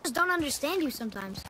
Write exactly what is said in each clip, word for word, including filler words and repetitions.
just don't understand you sometimes.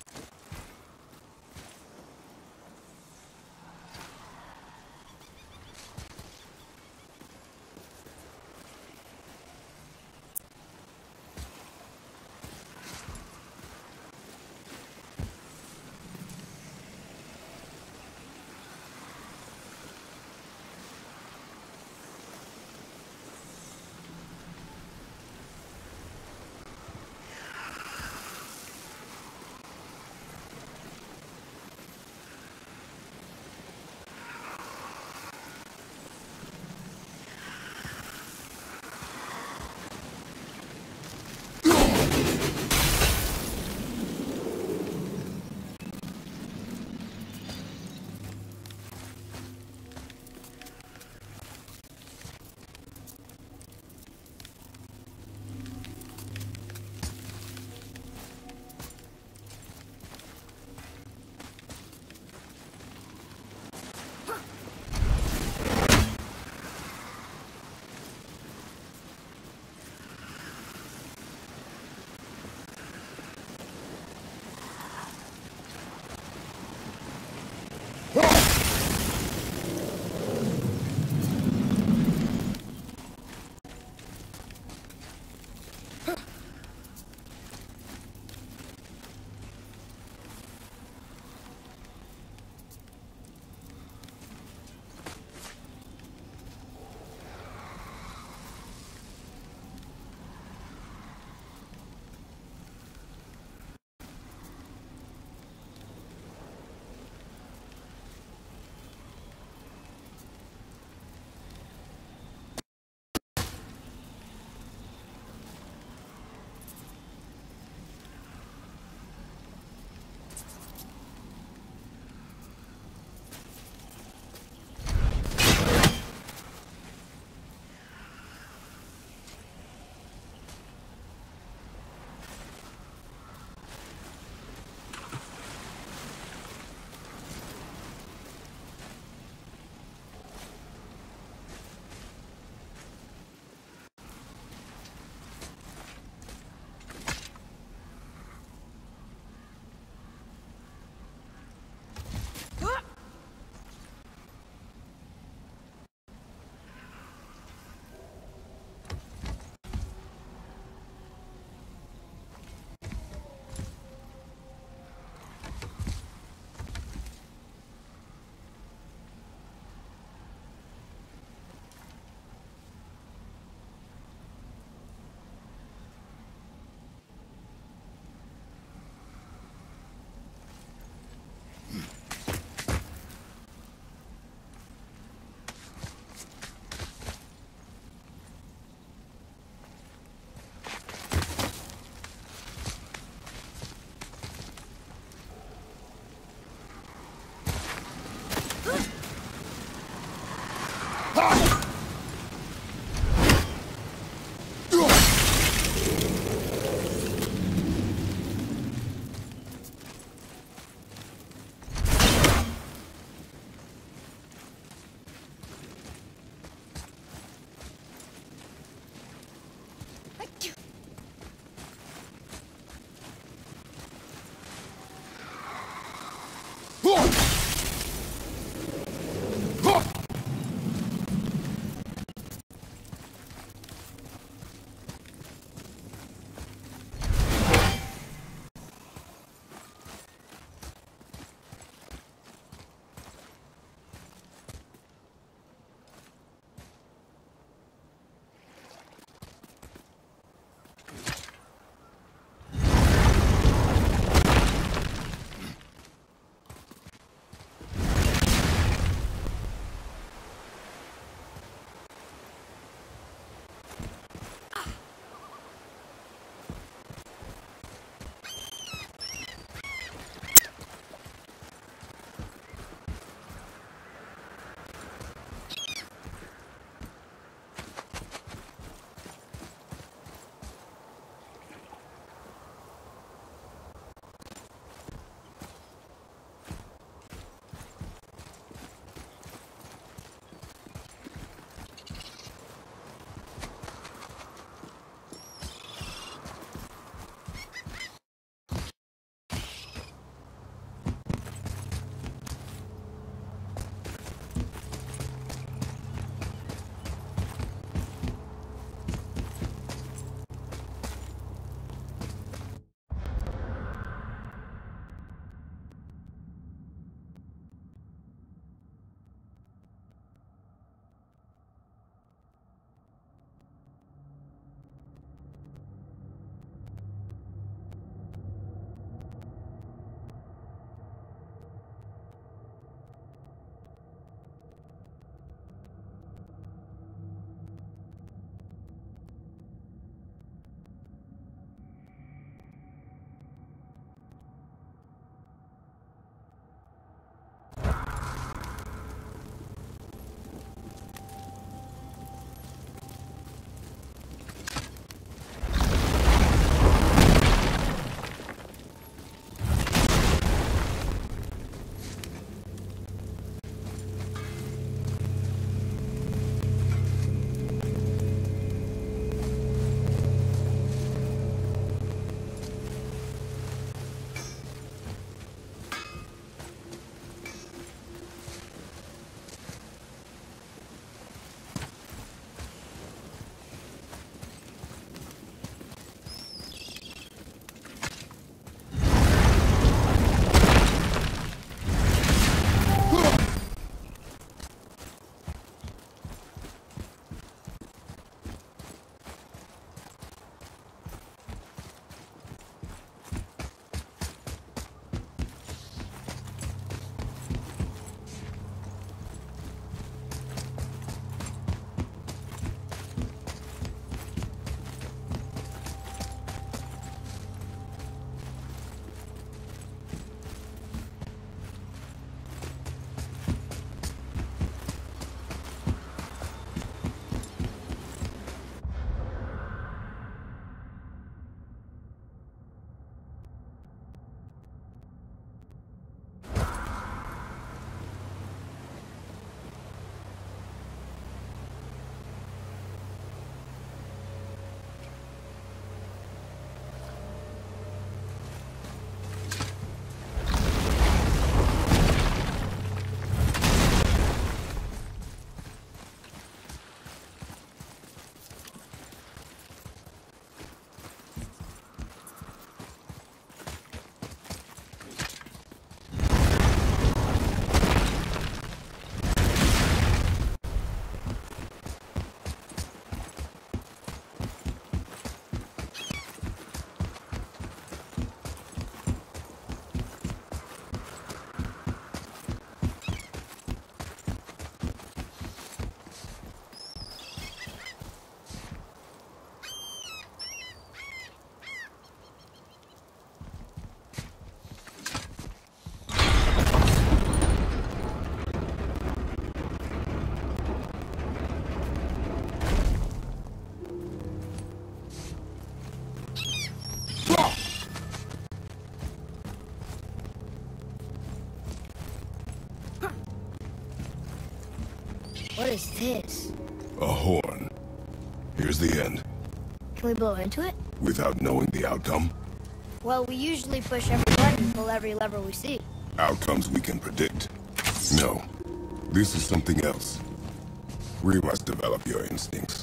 What is this? A horn. Here's the end. Can we blow into it? Without knowing the outcome? Well, we usually push every button, pull every lever we see. Outcomes we can predict. No. This is something else. We must develop your instincts.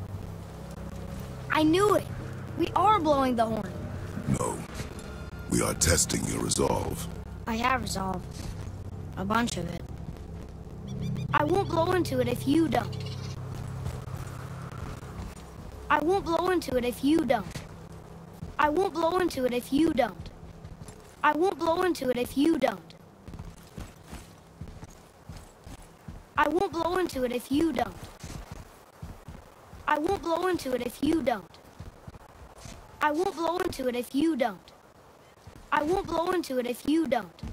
I knew it! We are blowing the horn. No. We are testing your resolve. I have resolve. A bunch of it. I won't blow into it if you don't. I won't blow into it if you don't. I won't blow into it if you don't. I won't blow into it if you don't. I won't blow into it if you don't. I won't blow into it if you don't. I won't blow into it if you don't. I won't blow into it if you don't.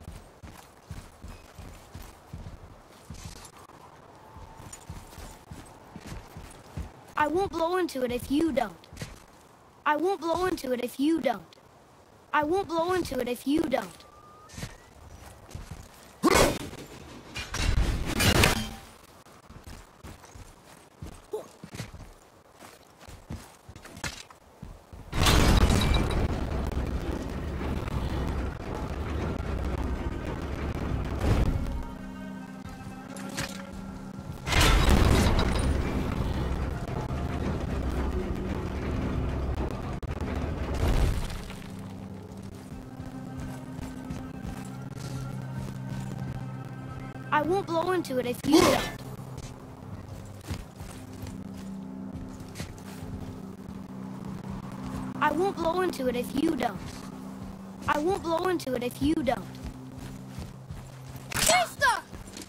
I won't blow into it if you don't. I won't blow into it if you don't. I won't blow into it if you don't. I won't blow into it if you don't. I won't blow into it if you don't. I won't blow into it if you don't. Sister!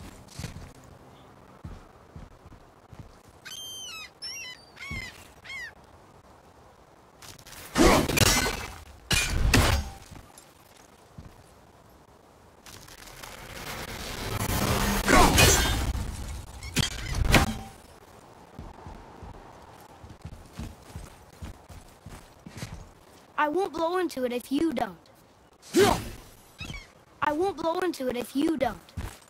I won't blow into it if you don't. I won't blow into it if you don't.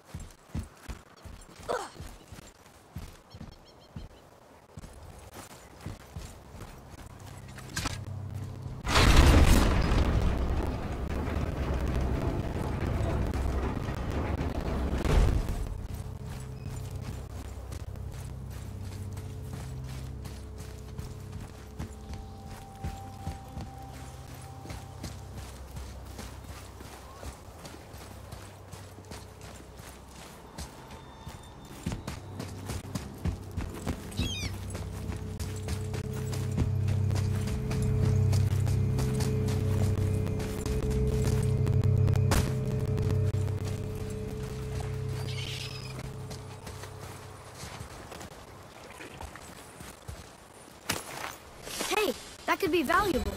That could be valuable.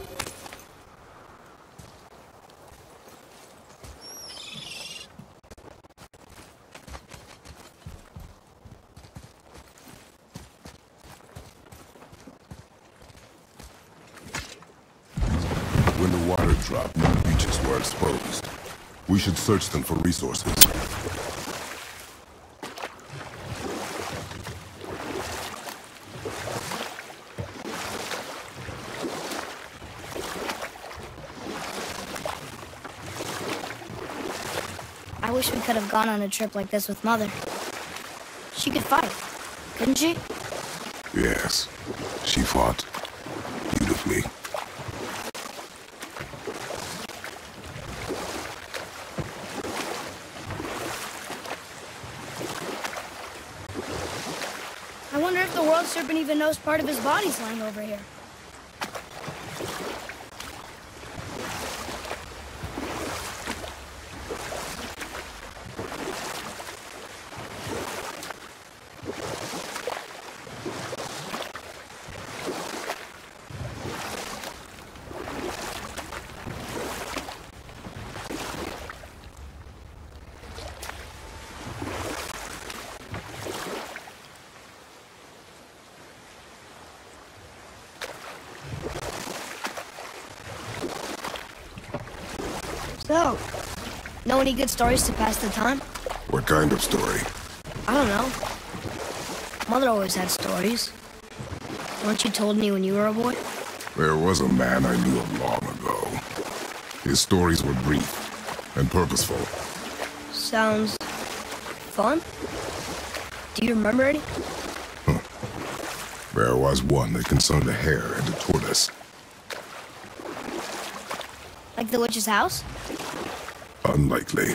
When the water dropped, the beaches were exposed. We should search them for resources. I wish we could have gone on a trip like this with Mother. She could fight, couldn't she? Yes, she fought beautifully. I wonder if the world serpent even knows part of his body's lying over here. So, know any good stories to pass the time? What kind of story? I don't know. Mother always had stories. Weren't you told me when you were a boy? There was a man I knew of long ago. His stories were brief and purposeful. Sounds fun. Do you remember any? Huh. There was one that concerned a hare and a tortoise. Like the witch's house? Unlikely.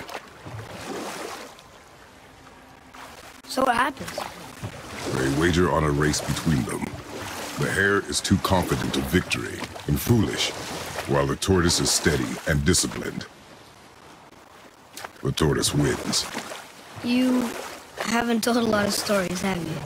So what happens? They wager on a race between them. The hare is too confident of victory and foolish, while the tortoise is steady and disciplined. The tortoise wins. You haven't told a lot of stories, have you?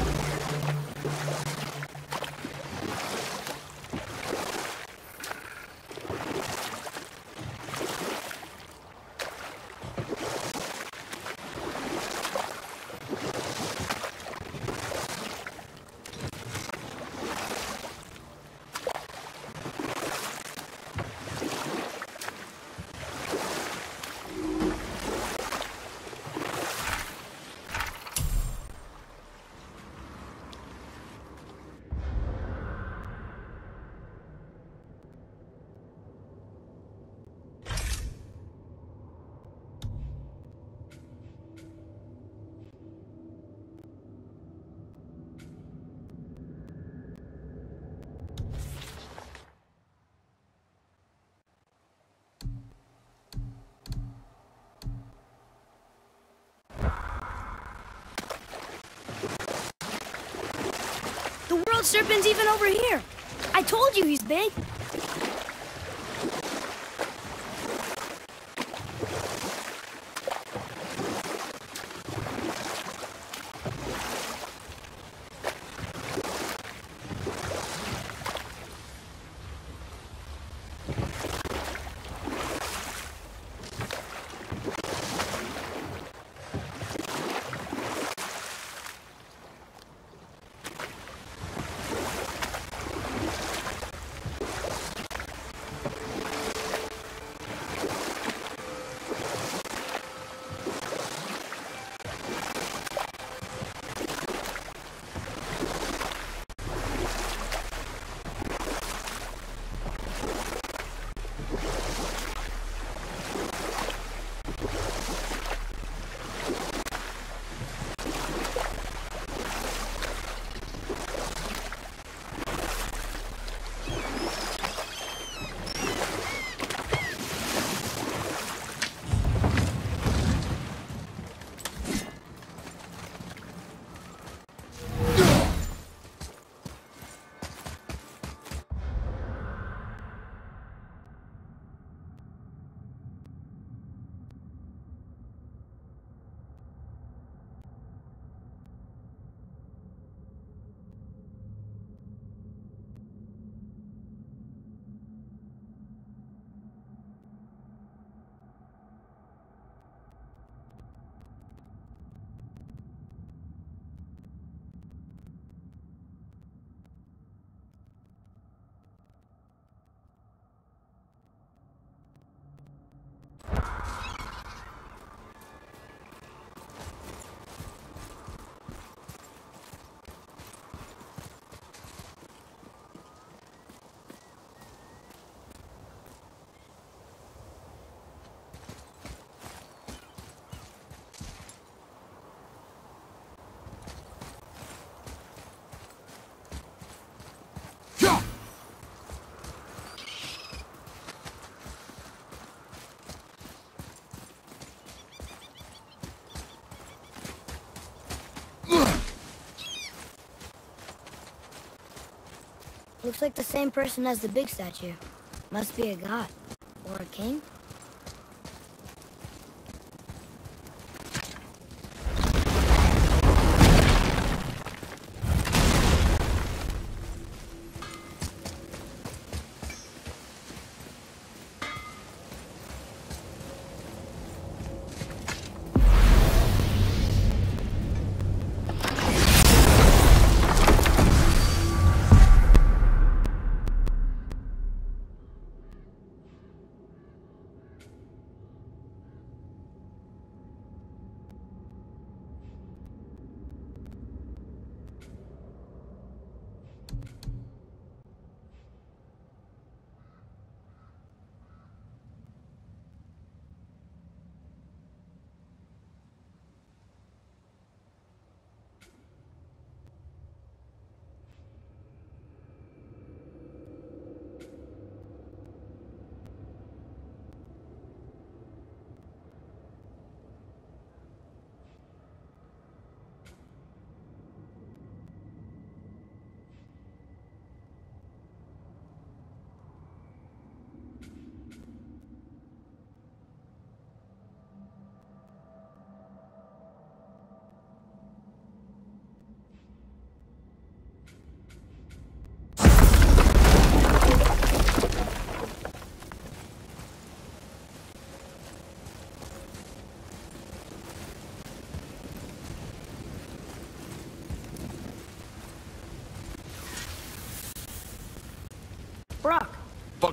The world serpent's even over here. I told you he's big. Looks like the same person as the big statue. Must be a god. Or a king?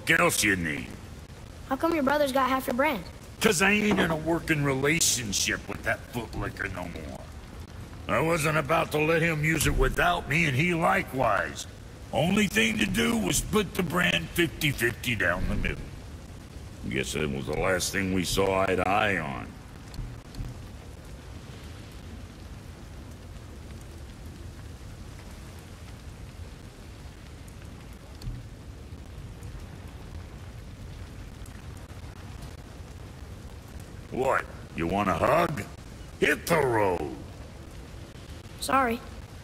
fuck else you need? How come your brother's got half your brand? Cause I ain't in a working relationship with that footlicker no more. I wasn't about to let him use it without me, and he likewise. Only thing to do was split the brand fifty fifty down the middle. Guess that was the last thing we saw eye to eye on. What? You want a hug? Hit the road! Sorry.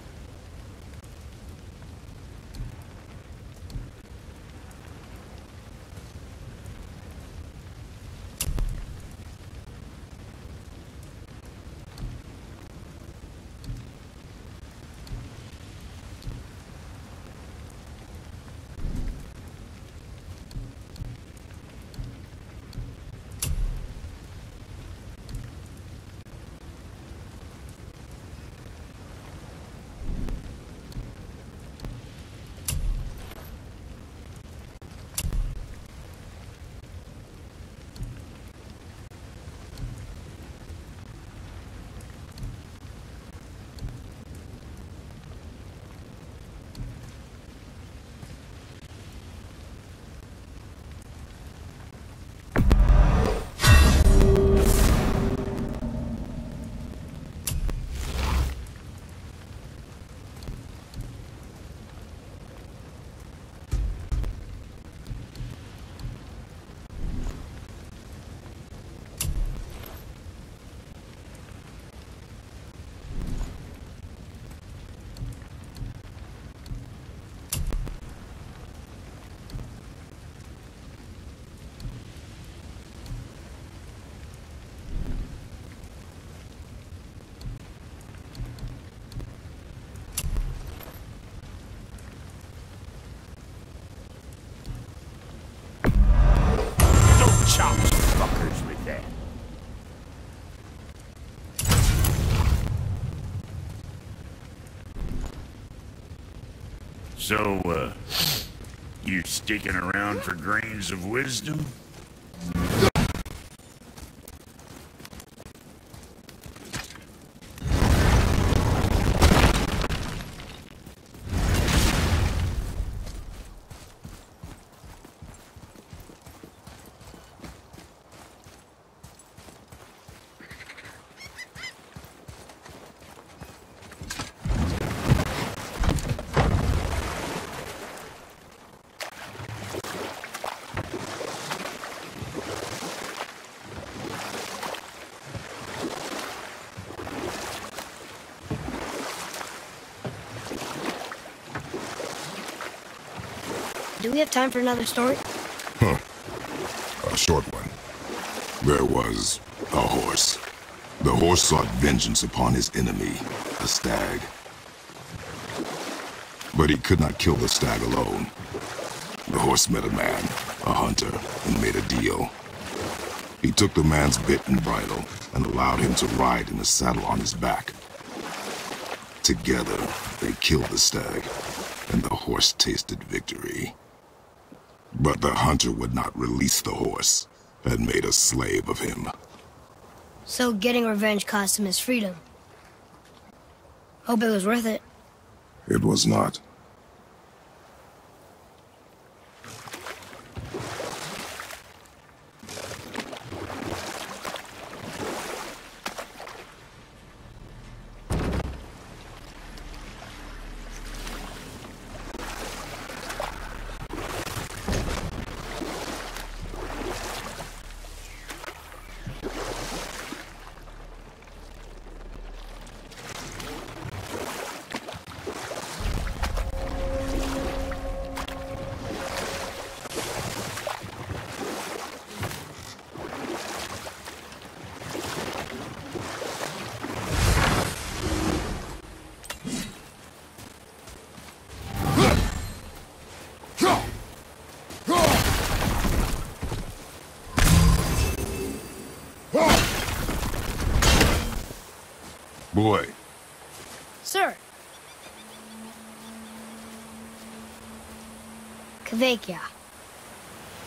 Chop some fuckers with that. So, uh, you sticking around for grains of wisdom? Do we have time for another story? Huh. A short one. There was a horse. The horse sought vengeance upon his enemy, a stag. But he could not kill the stag alone. The horse met a man, a hunter, and made a deal. He took the man's bit and bridle and allowed him to ride in the saddle on his back. Together, they killed the stag, and the horse tasted victory. But the hunter would not release the horse and made a slave of him. So getting revenge cost him his freedom. Hope it was worth it. It was not. Boy. Sir. Kvekia.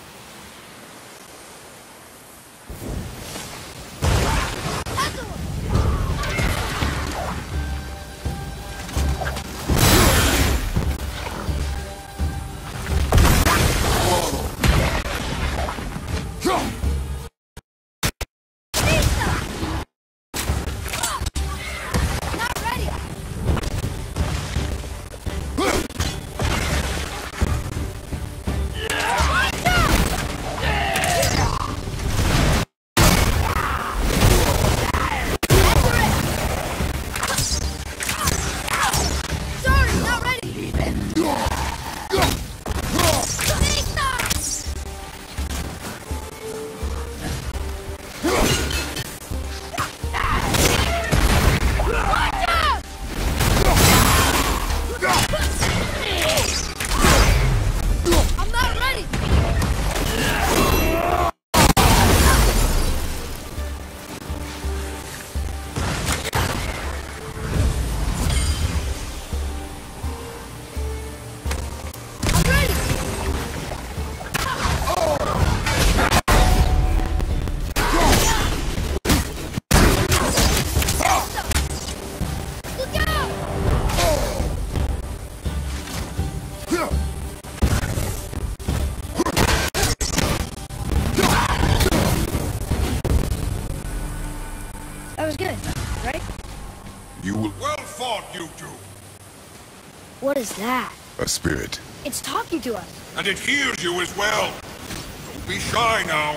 You will... Well fought, you two. What is that? A spirit. It's talking to us. And it hears you as well. Don't be shy now.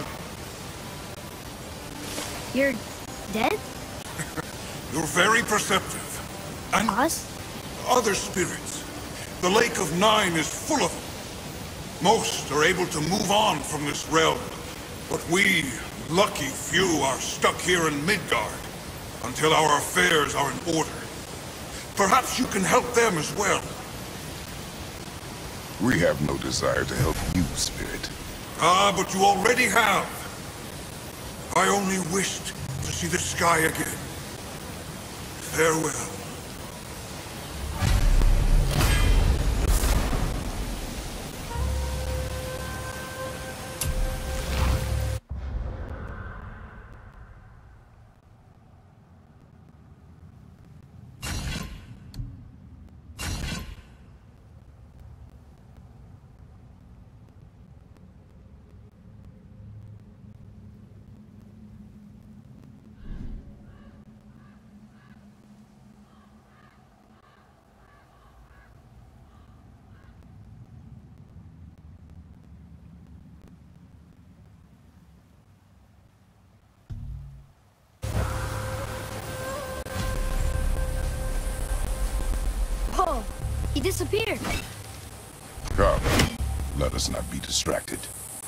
You're dead? You're very perceptive. And Us? other spirits. The Lake of Nine is full of them. Most are able to move on from this realm. But we, lucky few, are stuck here in Midgard until our affairs are in order. Perhaps you can help them as well. We have no desire to help you, Spirit. Ah, but you already have. I only wished to see the sky again. Farewell. Whoa! He disappeared. Come, let us not be distracted.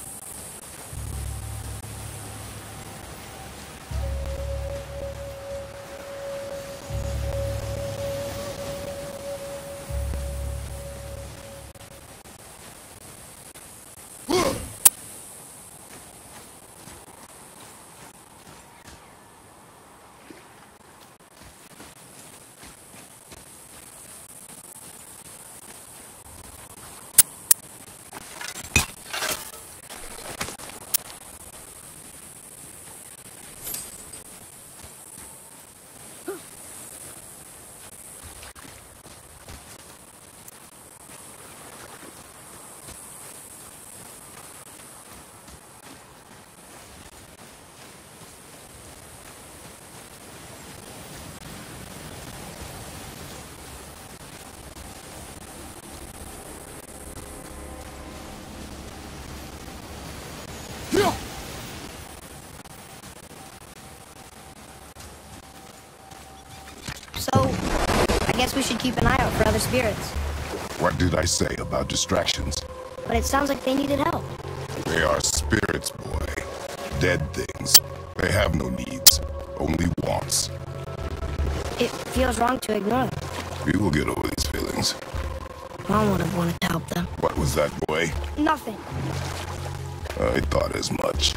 So, I guess we should keep an eye out for other spirits. What did I say about distractions? But it sounds like they needed help. They are spirits, boy. Dead things. They have no needs, only wants. It feels wrong to ignore them. We will get over these feelings. Mom would have wanted to help them. What was that, boy? Nothing. I thought as much.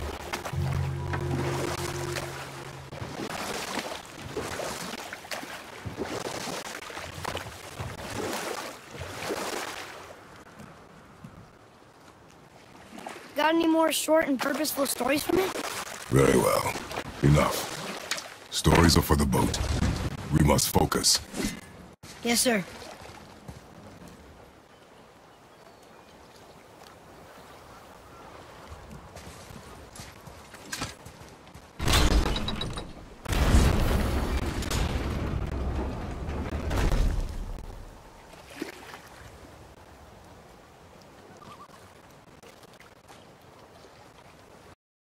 Got any more short and purposeful stories from it? Very well. Enough. Stories are for the boat. We must focus. Yes, sir.